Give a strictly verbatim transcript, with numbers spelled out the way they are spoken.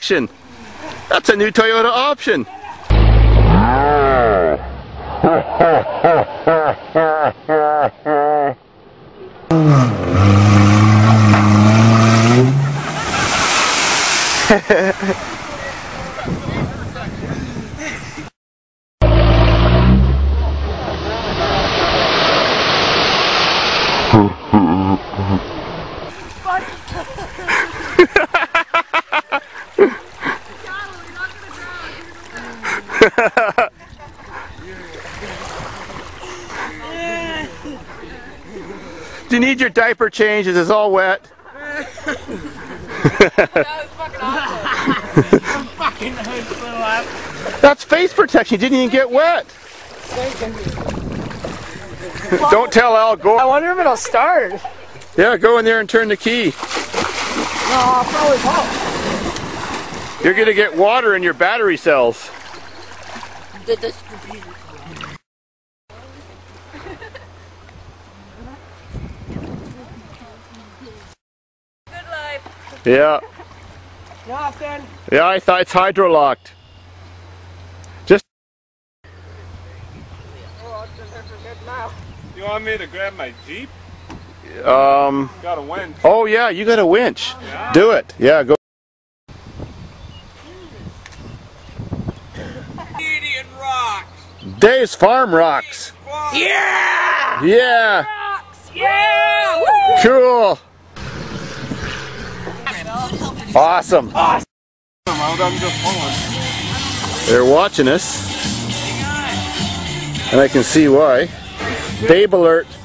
protection. That's a new Toyota option. Do you need your diaper changed? It's all wet. That was fucking awesome. Fucking hood flew up. That's face protection. You didn't even get wet. Don't tell Al. Go. I wonder if it'll start. Yeah, go in there and turn the key. No, I'll probably won't. You're gonna get water in your battery cells. The distributor. Good life. Yeah. Nothing. Yeah, I thought it's hydro-locked. Just. Oh, I forget now. You want me to grab my Jeep? Um. Got a winch. Oh yeah, you got a winch. Yeah. Do it. Yeah, go. Canadian rocks. Davidsfarm rocks. Yeah! Yeah. Rocks! Yeah! Woo! Cool. Awesome. I'm just pulling. They're watching us, and I can see why. Babe alert.